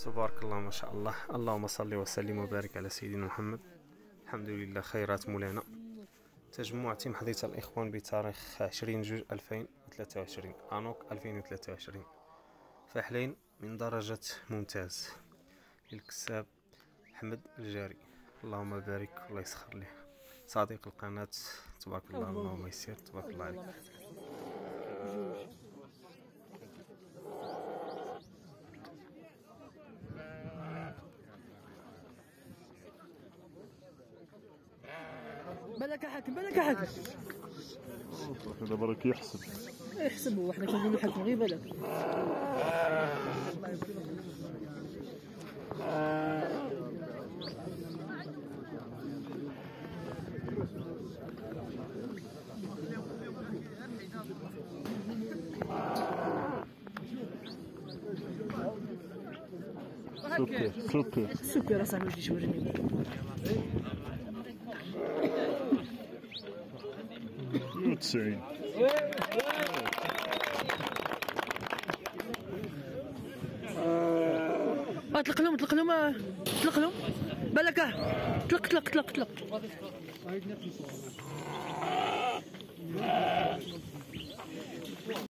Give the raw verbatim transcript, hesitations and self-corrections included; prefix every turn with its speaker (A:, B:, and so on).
A: تبارك الله ما شاء الله. اللهم صل وسلم وبارك على سيدنا محمد. الحمد لله خيرات مولانا. تجمع تيم حديث الإخوان بتاريخ عشرين جوج ألفين وثلاثة وعشرين أنوك ألفين وثلاثة وعشرين. فاحلين من درجة ممتاز للكساب أحمد الجاري. اللهم بارك والله يسخر له صديق القناة. تبارك الله اللهم يسير تبارك الله عليك.
B: بالك حاكم بالك حاكم
C: هذا برك يحسب
B: يحسب هو. حنا كنقولوا حاكم غير بالك.
C: سكر سكر
B: سكر اصاحبي واش توريني.
C: تسعين
B: اطلق لهم اطلق لهم اطلق لهم بالك. اطلق اطلق اطلق اطلق